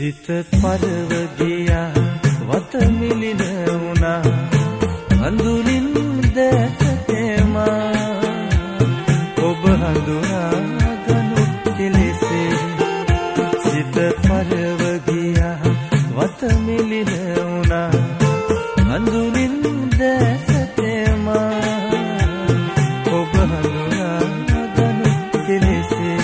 සිත පරව ගියා වත මිලින වුණා හඳුනින් දැසතේමා ඔබ හඳුනා ගනු කෙලෙසේ සිත පරව ගියා වත මිලින වුණා හඳුනින් දැසතේමා ඔබ හඳුනා ගනු කෙලෙසේ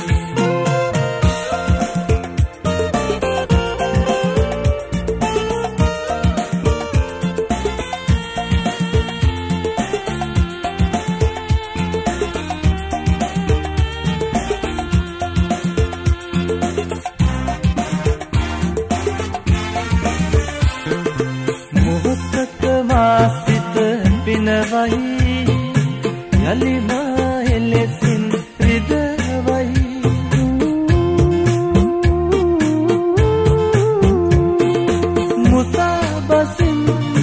පිනවයි යලි මාහෙලෙසින් රිදවයි මුසාබසින්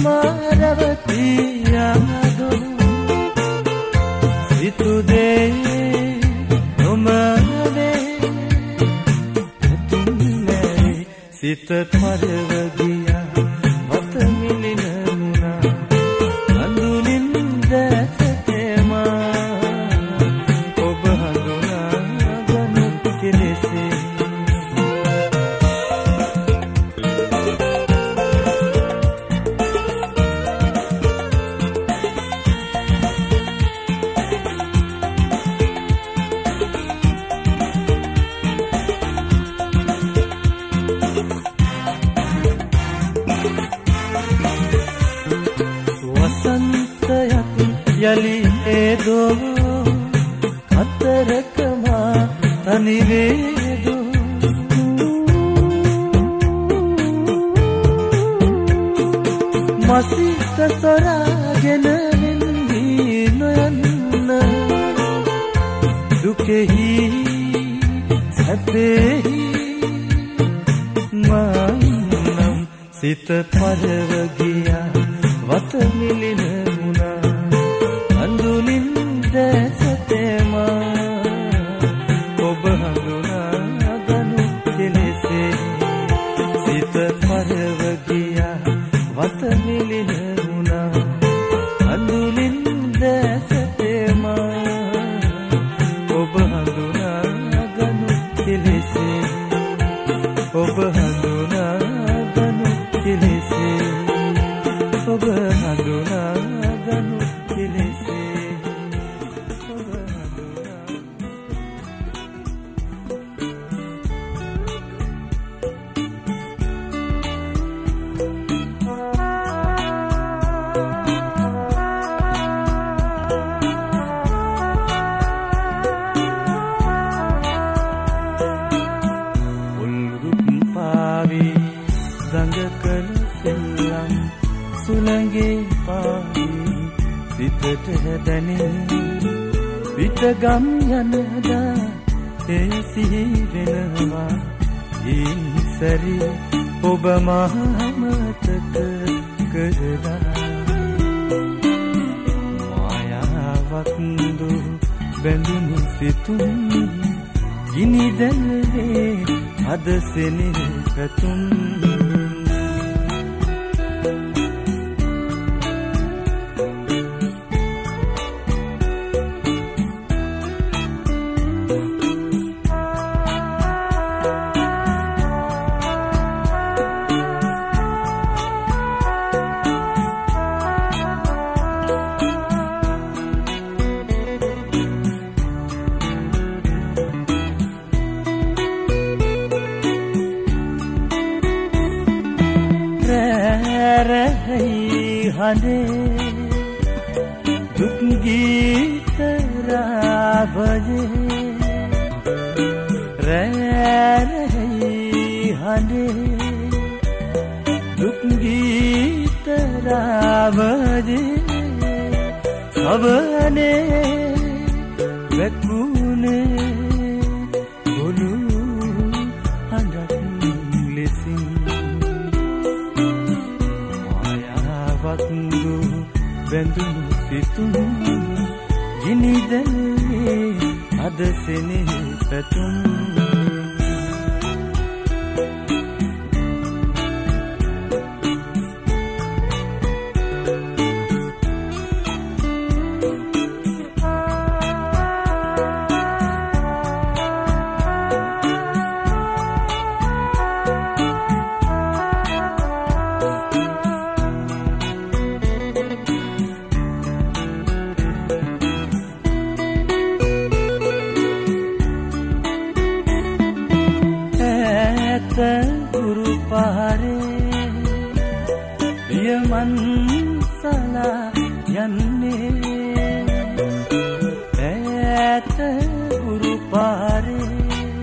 මාරවතියාදු සිතුදේ නොමවේ තුන්නේ සිත පරව ගියා වත මිලින යලි ඒදෝ කතරකමා තනිවේදෝ මසිත සොරාගෙන වෙන්දී නොයන්න දුකෙහි සැපෙහි මන්නම් සිත පරව ගියා වත මිලින වුණා හඳුනින් දැසතේමා ඔබ හඳුනා ගනු කෙලෙසේ සිත පරව ගියා වත මිලින වුණා හඳුනින් දැසතේමා ඔබ හඳුනා ගනු කෙලෙසේ ඔබ හඳුනා ගනු කෙලෙසේ ඔබ හඳුනා ගනු කෙලෙසේ දඟකල සෙල්ලම් සුළඟේ පාවි සිතට දැනේ පිටගම් යනදා ඒ සිහි වෙනවා ඉන්සරි ඔබ මහමතක කරලා මායාවක් දු බැඳුණු සිතුම් ගිනි දැල්වේ අද සෙනෙහ පැතුම් हने दुख गीत रावजे रे हने दुख गीत रावजे सबने वेकुने बोलू हंडक लेसिंग වක්දු බැඳුණු සිතුම් ගිනි දැල්වේ අද සෙනෙහ පැතුම් ගුරු පාරේ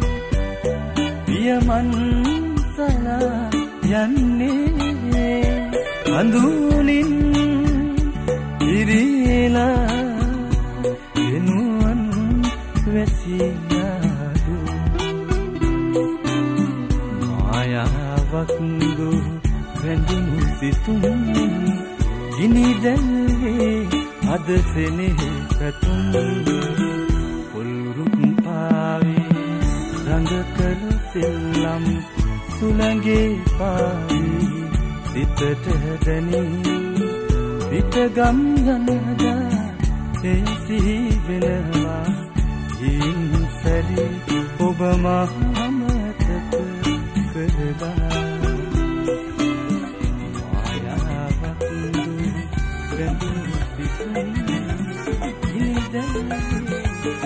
පියමන් සලා යන්නේ අඳුනින් ඉරිලා එනුවන් වැසියාදු මායාවක් දු වැඳුණු සිතුම් ගිනි දැල්වේ අද සෙනෙහ පැතුම් පොල්රුක් පාවේ රඟ කර සෙල්ලම් සුළඟේ පාවී සිතට දැනී පිටගම් යනදා එසිහි වෙනවා හින් සැරි ඔබ මහමතක කරදා මායාවක් දු වැඳුණු සිතුම් ගිනි දැල්වේ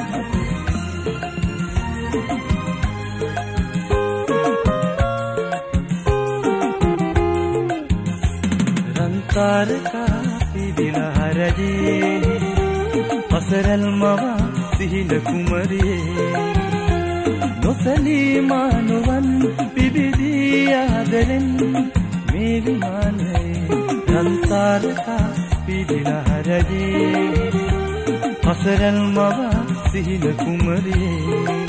රන්තරකා පිදිලා රජේ අසරල් මව සිහින කුමරියේ නොසලී මානුවන් පිබිදී ආදරෙන් මේ විමානයේ රන්තරකා පිදිලා රජේ අසරල් මව සිහින කුමරියේ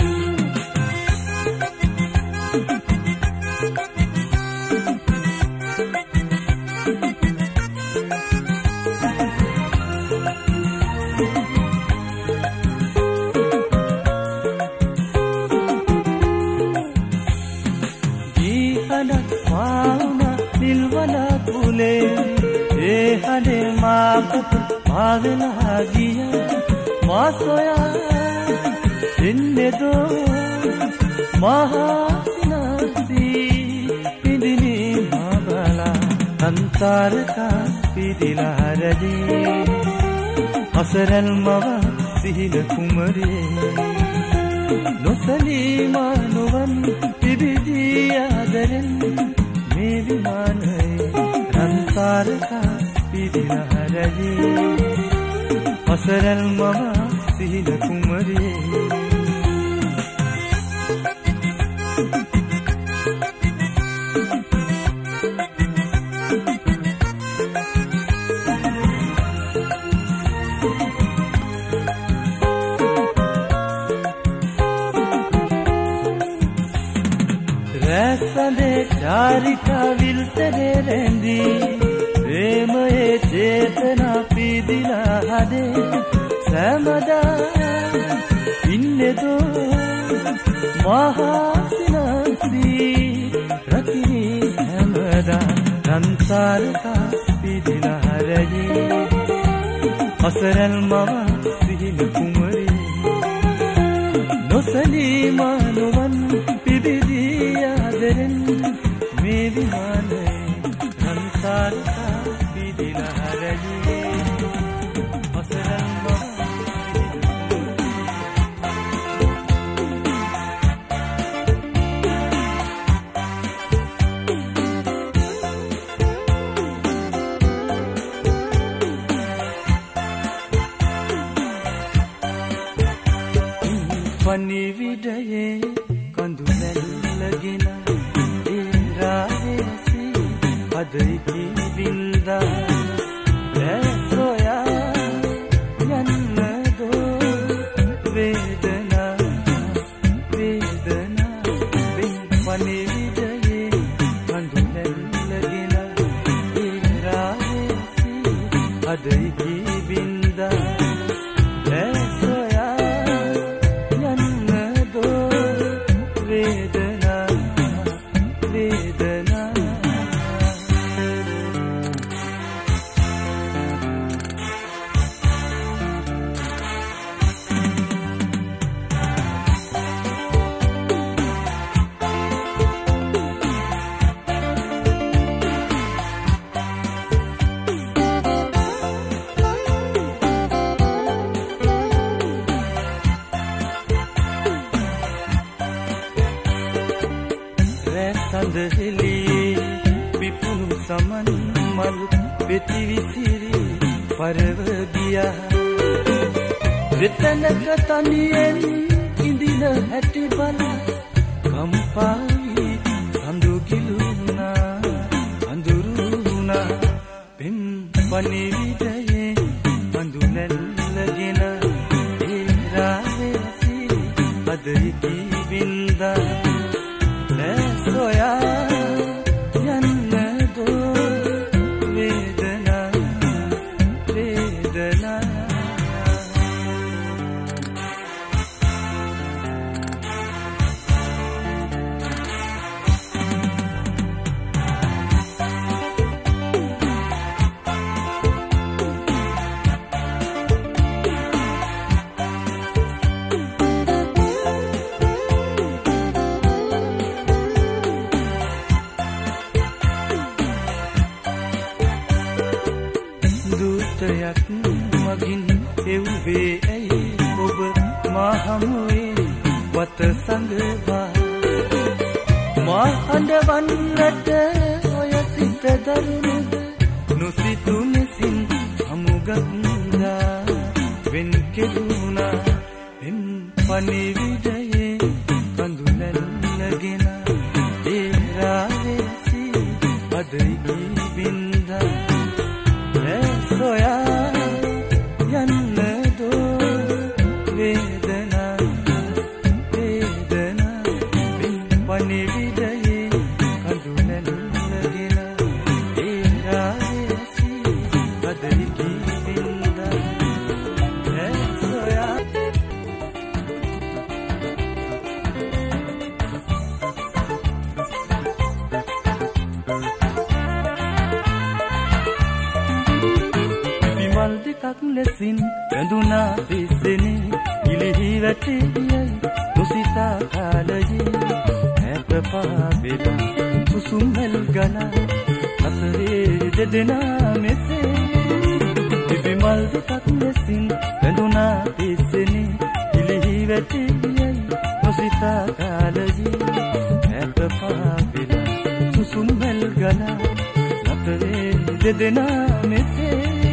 පාවෙලා ගිය මා සොයා එන්නේදෝ මහා සිනාසී පිදිනි මා බලා අන්තරකා පිදිලා රජේ අසරල් මව සිහින කුමරියේ නොසලී මානුවන් පිබිදී ආදරෙන් මේ විමානයේ අන්තරකා පිදිලා රජේ අසරල් මව සිහින කුමරියේ රැසඳේ චාරිකා විල්තරේ රැඳී ප්‍රේමයේ චේතනා පිදිලා හදේ සෑමදා ඉන්නේදෝ මහා සිනාසී රකිනී සෑමදා රන්තරකා පිදිලා රජේ අසරල් මව සිහින කුමරියේ නොසලී මානුවන් පිබිදී ආදරෙන් මේ විමානයේ රන්තරකා පිදිලා රජේ අසරල් මව පනිවිඩයේ කඳු නැල්ලගෙන ඒ රාහේසී අදයි විල්දා දැසොයා යන්නදෝ වේදනා වේදනා පනිවිඩයේ කඳු නැල්ලගෙන ඒ රාහේසී අදයි විල්දා සඳහෙලියේ විපුණු සමන් මල් පෙති විසිරි පරව ගියා වෙතනක තනියෙන් ඉඳින හැටි බල කම්පාවි සඳු කිලුණා අඳුරුණා පෙම් පණිවිඩයේ බඳු නැල්ලගෙන ඒ රාවේසි අදයි කිවින්දා නැසොයා මගින් එව්වේ ඇයි ඔබ මහමුවේ වත සංගවා මා හඬවන්නට ඔය සිත දරුණුද නොසිතුනසින් හමුගත්දා වෙන් කෙරුණා එම් පණිවිඩයේ කඳු නැල්ලගෙන ඒ රාවේසි අදයි කිවින්දා නැසොයා ලෙසින් වැඳුනා පිස්සෙනේ ඉලිහි වැටෙයි දුසිතා කාලයේ හැප පාබෙලා සුසුම්මල් ගලා අතරේ දෙදෙනා මෙසේ විමල් දෙකක් ලෙසින් වැඳුනා පිස්සෙනේ ඉලිහි වැටෙයි දුසිතා කාලයේ හැප පාබෙලා සුසුම්මල් ගලා අතරේ දෙදෙනා මෙසේ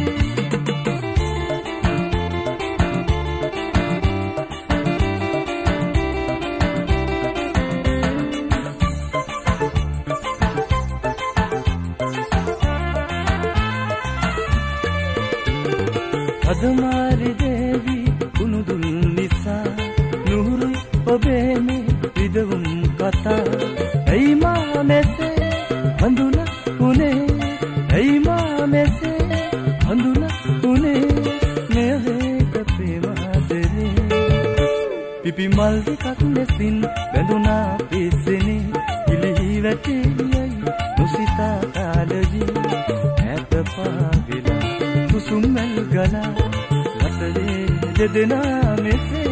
අදමාරි දේවි කුණුදුල් නිසා නුහුරුයි ඔබේ මේ විදවුම් කතා ඇයි මා මෙසේ හඳුනා උනේ ඇයි මා මෙසේ හඳුනා උනේ මෙවේක ප්‍රේමාදරේ පිපි මල් දෙකක් ලෙසින් බැඳුනා පිස්සෙනේ ඉලිහි වැටෙයි නොසිතා කාලයේ හැප පාවිලා සුසුම්මල් ගලා අතරේ දෙදෙනා මෙසේ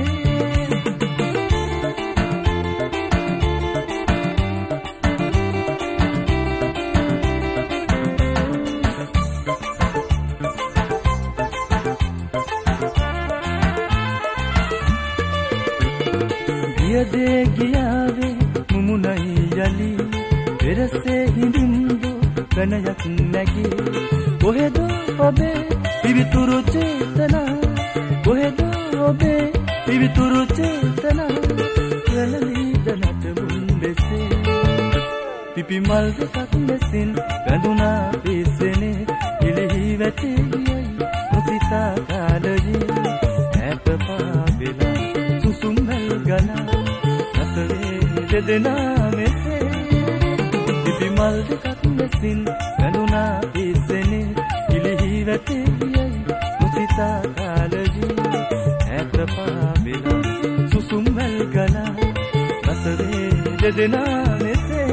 ගියදේ ගියාවේ මුමුණයි යලි පෙරසේ හිඳින්දෝ කනයක් නැගී කොහෙදෝ ඔබේ පිවිතුරු චේතනා කොහෙදෝ ඔබේ පිවිතුරු චේතනා වැළලීද නටමුන් දෙසේ පිපි මල් දෙකක් ලෙසින් වැඳුනා පිස්සෙනේ ඉලිහි වැටෙයි නොසිතා කාලයේ හැප පාබෙලා සුසුම්මල් ගලා අතරේ දෙදෙනා මෙසේ පිපි මල් දෙකක් ලෙසින් වැඳුනා පිස්සෙනේ ඉලිහි වැටෙයි නොසිතා කාලයේ හැප පාබෙලා සුසුම්මල් ගලා අතරේ දෙදෙනා මෙසේ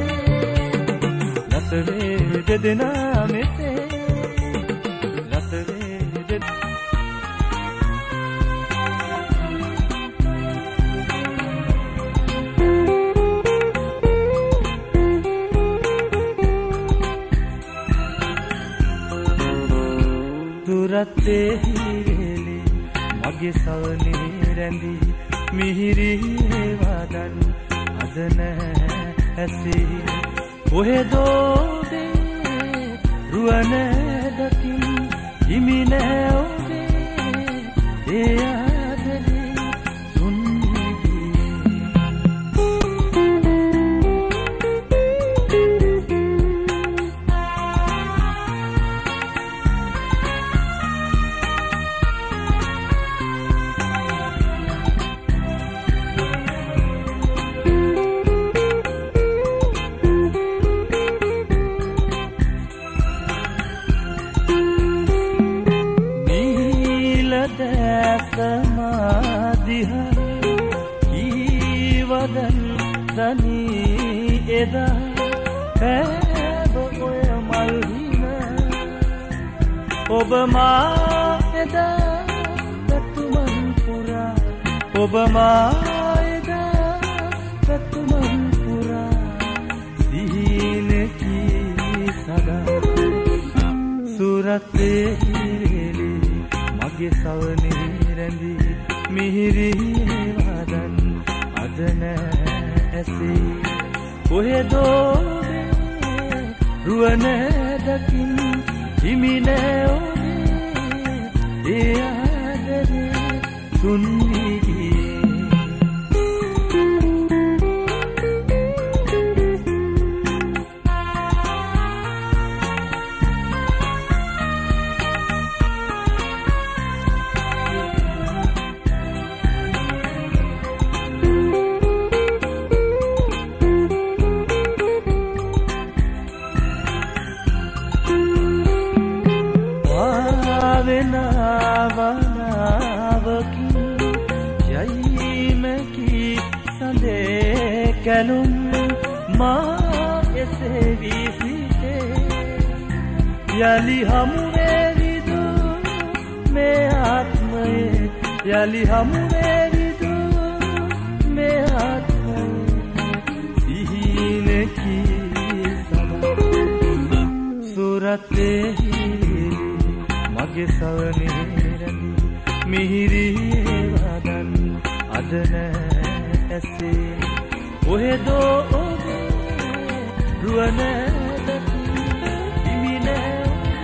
අතරේ දෙදෙනා මෙසේ දුරත්තේ හිරෙලි මගේ සවනේ රැඳී මිහිරි වදන් අද නැහැ ඇසී කොහෙදෝ දේ රුවන දකින් හිමි නැහැ ඔබේ ඒ ආදරේ නොදනී එදා පෑව ඔය මල්හින ඔබ මා එදා පැතුමන් පුරා ඔබ මා එදා පැතුමන් පුරා සිහිනකි සදා සුරතේ හිරෙලි මගේ සවනේ රැඳී මිහිරි වදන් අද නෑ ඇසේ කොහෙදෝ රුවන දකින් හිමි නෑ ඔබේ ඒ ආදරේ තුන් වී ගියේ කැලුම් මා එසේ වී සිටේ යලි හමුවේ විදු මේ ආත්මයේ යලි හමුවේ විදු මේ ආත්මයේ සිහිනකි සදා සුරතේ මගේ සවනේ රැඳී මිහිරි වදන් අද නෑ ඇසේ කොහෙදෝ ඔබේ රුවන හිමි නෑ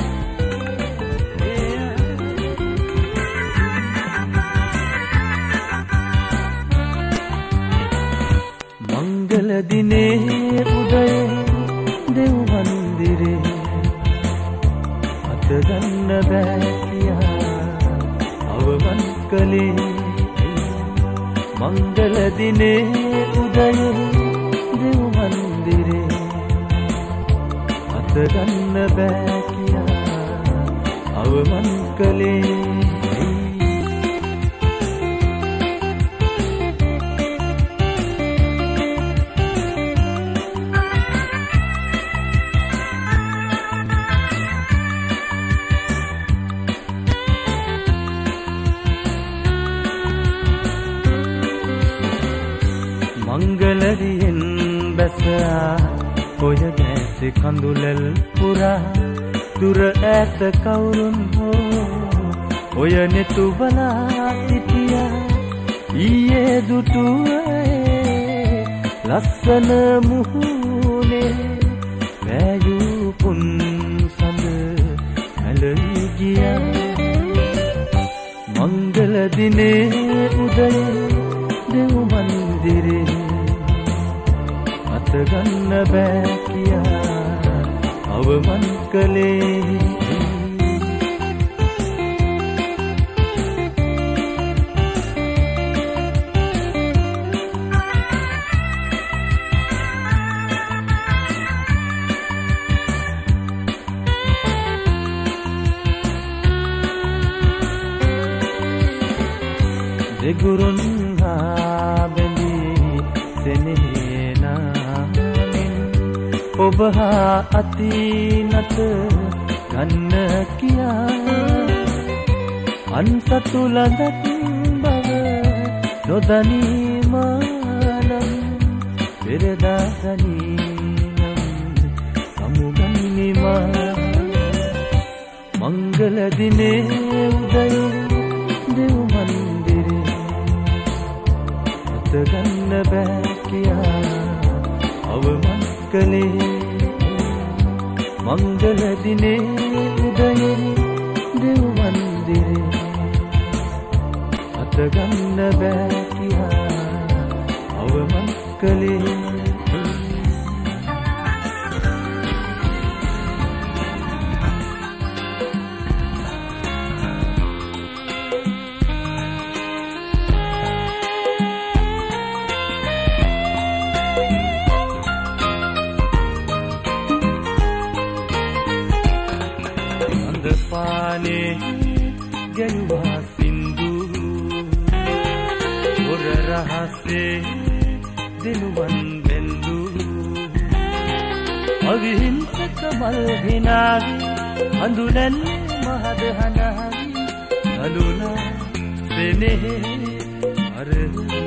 මංගල දිනේ උදයේ දෙව් මන්දිරේ අත ගන්න බෑ කියා අවමන් කලේ මංගල දිනේ උදයේ දෙව් මන්දිරේ අත ගන්න බෑ කියා අවමන් කලේ මංගලරියෙන් බැසා ඔය ගැසි කඳුලල් පුරා දුර ඈත කවුරුන් හෝ ඔය නෙතු බලා සිටියා ඊයේ දුටුවේ ලස්සන මුහුණේ වැයූ පුන් සඳ මැලවි ගියා මංගල දිනේ උදයේ දෙව් මන්දිරේ අත ගන්න බෑ කියා අවමන් කලේ දෙගුරුන් හා බැඳී සෙනෙහනාමින් ඔබ හා අතිනත ගන්න කියා අන්සතු ළඟත් බව නොදනී මානම් පෙරදා දනීනම් සමුගන්නිමා මංගල දිනේ උදයේ දෙව් මන්දිරේ අත ගන්න බෑ කියා අවමන් කලේ මංගල දිනේ උදයේ දෙව් මන්දිරේ අත ගන්න බෑ කියා අවමන් කලේ පානේ ගැයුවා සින්දු හොර රහසේ දෙනුවන් අවිහිංසක මල් හිනාවි හඳුනන්නේ මහද හනාවි ගලුණා සෙනෙහි අරහි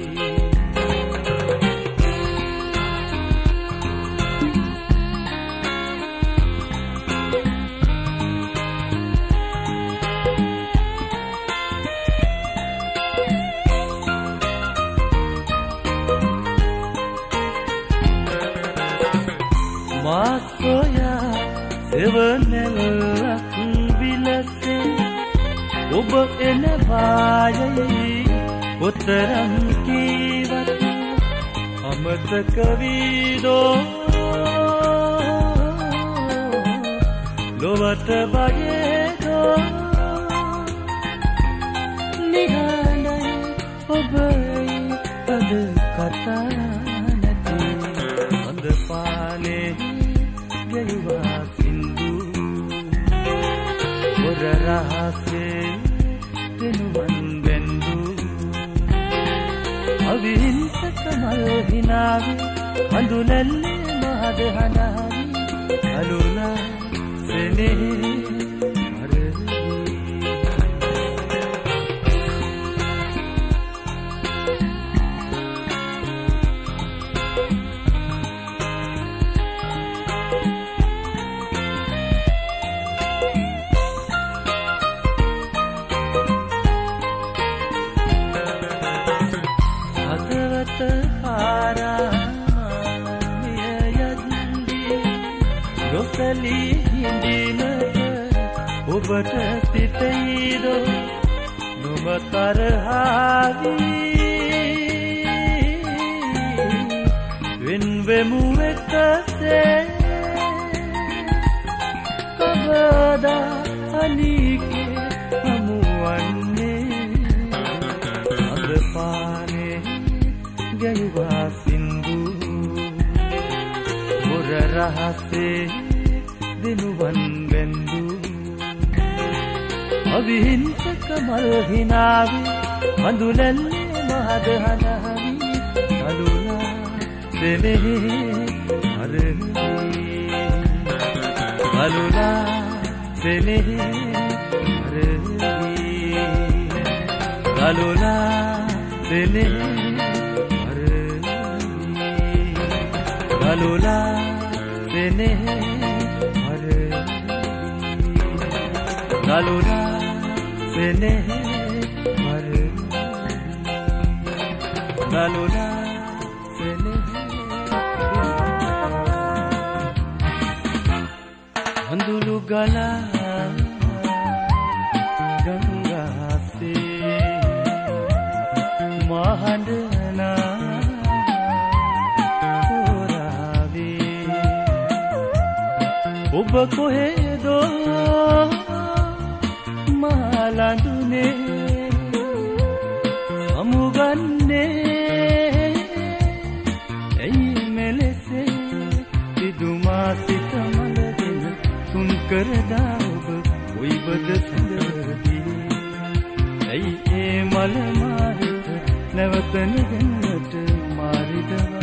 මාසොයා සෙවනලක් විලසේ ඔබ එන වායයි උතරම් කීවත් අමතක වීදෝ ලොවට බයේදෝ නිහඬයි ඔබයි අද කතා නැති හොඳ පානේ ගෙලුවා සින්දු ඔර රහසේ දෙනුවන් බැන්දු අවිහිංසක මල් හිනාවි හඳුනන්නේ මහද හනාවි ගලුණා සෙනෙහි ඔබට සිතයිදෝ නොම තරහාවි වෙන්වෙමු එකසේ කවදා අනිකේ හමුවන්නේ අද පානේ ගැයුවා සින්දු ඔර රහසේ දෙනුවන් බැන්දු අවිහිංසක මල් හිනාවි හඳුනන්නේ මහද හනාවි ගලුණා සෙනෙහි අරහි ගලුණා සෙනෙහි අරහි ගලුණා සෙනෙහි අරහි ගලුණා සෙනෙහි අරහි ගලුණා සෙනෙහි අරහි ගලුණා සෙනෙහි හඳුළු ගලා ගංගාසේ මහඬනා හොරාවේ ඔබ කොහෙදෝ මාලඳුනේ සමුගන්නේ ඇයි මෙලෙසේ පිදුමා සිත මලදෙන තුන් කරදා ඔබ කොයිබද සඳදී ඇයි ඒ මල මාරිත නැවතන දෙන්නට මාරිදවා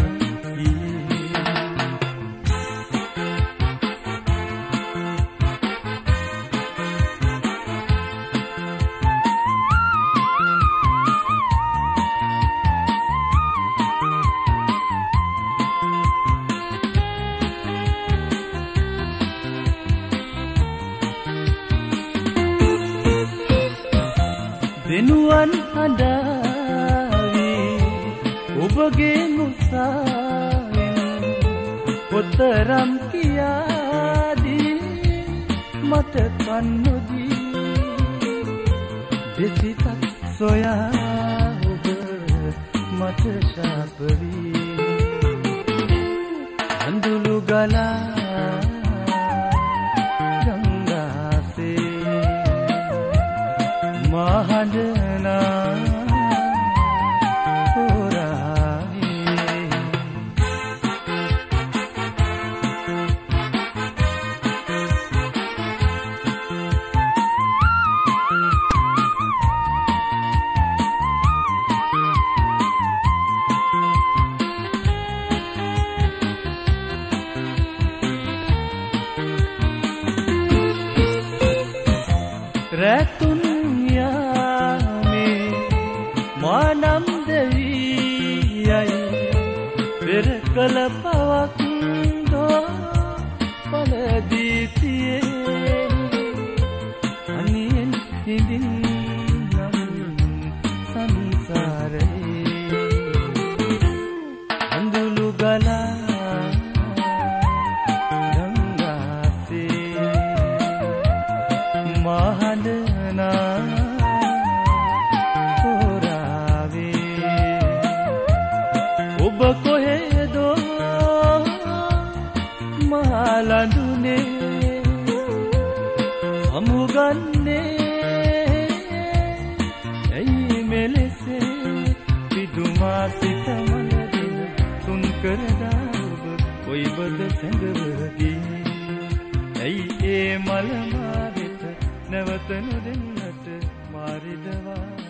දෙනුවන් හඬාවි ඔබගේ මුසාවෙන් පොතරම් කියාදී මට කන්නොදී දෙසිතක් සොයා ඔබ මට ශාපවී අඳුළු ගලා ගංගාසේ මහඬනා හොරාවේ කළ පවක් දෝ පලදීතියේ අනියෙන් හිඳින් නම් සංසාරයේ අඳුළු ගලා ගංගාසේ මහඬනා තෝරාවේ ඔබ කොහෙදෝ මහලඳුනේ සමුගන්නේ ඇයි මෙලෙසේ පිදුමා සිත මනදින තුන් කරදා ඔබ කොයිබද සැඟවදී ඇයි ඒ මල මා වෙත නැවත නොදෙන්නට මාරිදවා